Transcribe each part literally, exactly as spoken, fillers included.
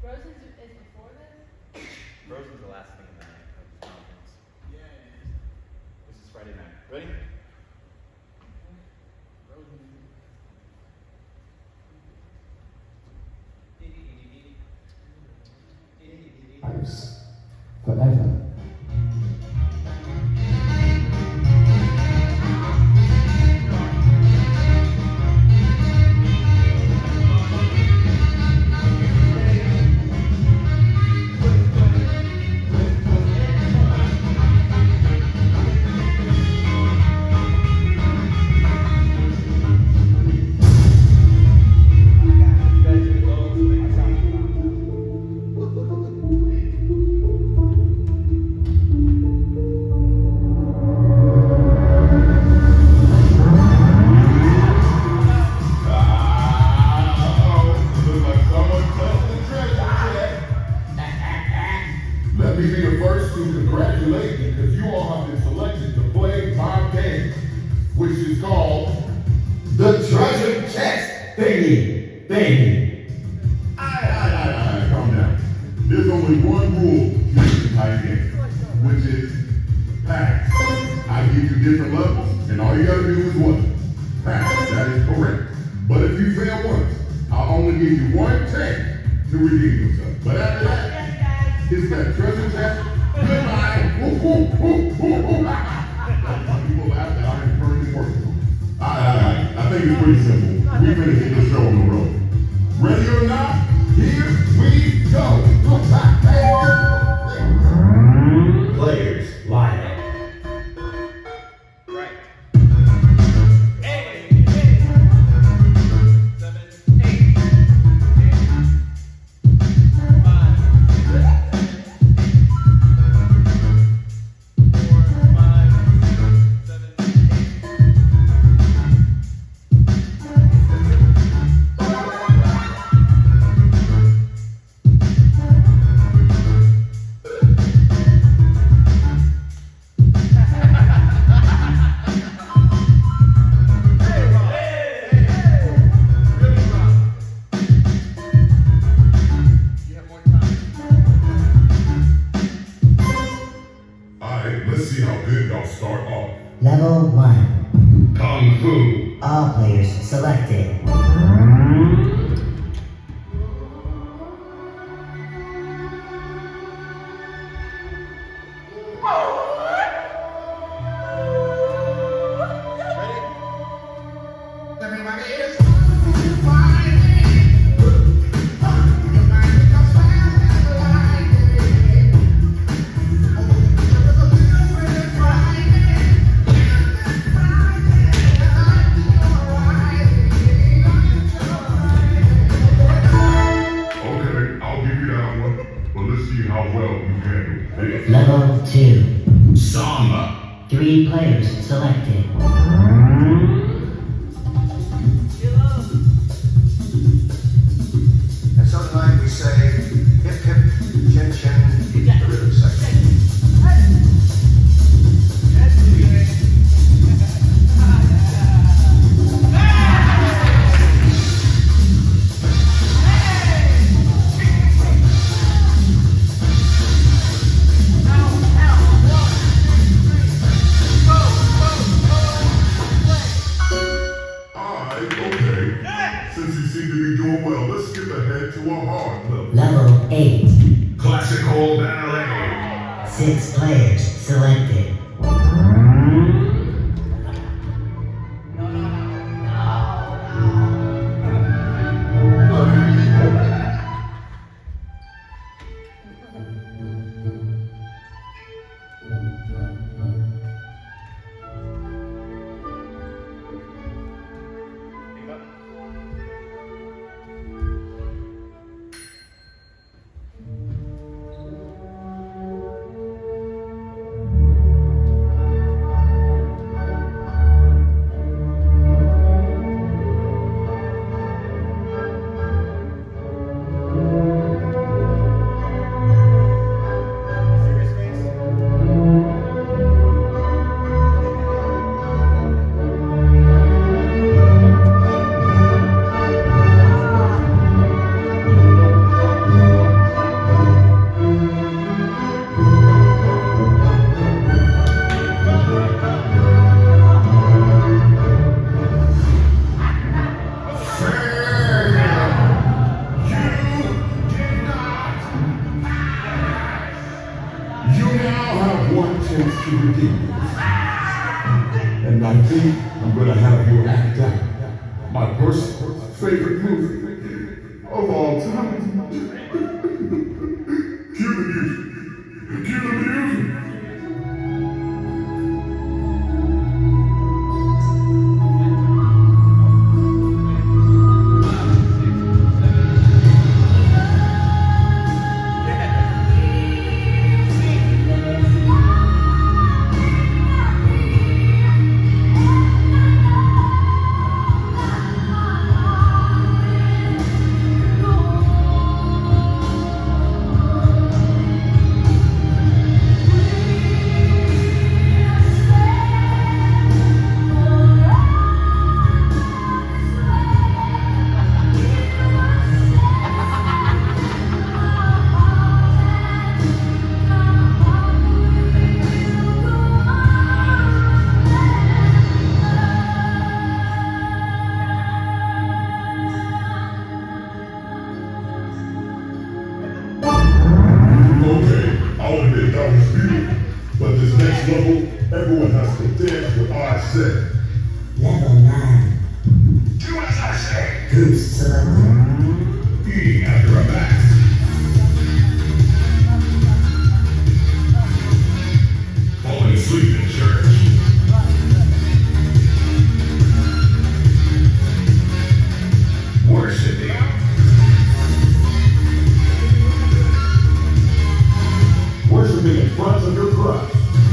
Frozen is before this? Frozen's the last thing of the night of the conference. Yeah, it is. This is Friday night. Ready? Lives forever. Let me be the first to congratulate you because you all have been selected to play my game, which is called the treasure chest thingy thingy. Aye, aye, aye, aye, calm down. There's only one rule to this entire game, which is pass. I give you different levels, and all you gotta do is one. Pass, that is correct. But if you fail once, I'll only give you one chance to redeem yourself. But after that, it's that treasure chest. Goodbye. Woo, woo, woo, woo, woo. Some people laugh that I am currently working on. I, I, I think it's pretty simple. We're going to get this show on the road. Ready or not, here we go. Players, line up. Right. Let's see how good y'all start off. Level one. Kung Fu. All players selected. Level two. Samba. Three players selected. And sometimes we say hip hip chin chin the rhythm section. Level eight. Classical ballet. Six players selected. to redeem you. And I think I'm gonna have you act out my personal favorite movie of all time. Cue the music. Cue the music. Everyone has to dance what I say. Level nine. Do as I say. Groups selected. Eating after a bath. Falling asleep in church. Worshipping. Worshipping in front of your Christ.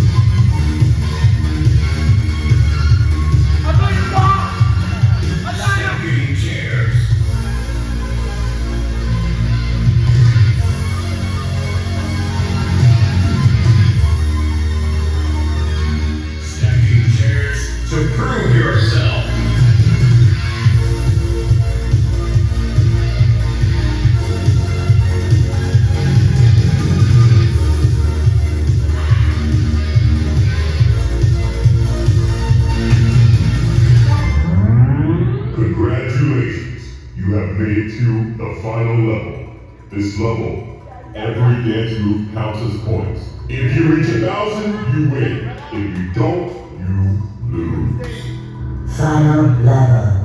Stacking chairs. Stacking chairs to prove yourself. Congratulations, you have made it to the final level. This level, every dance move counts as points. If you reach a thousand, you win. If you don't, you lose. Final level.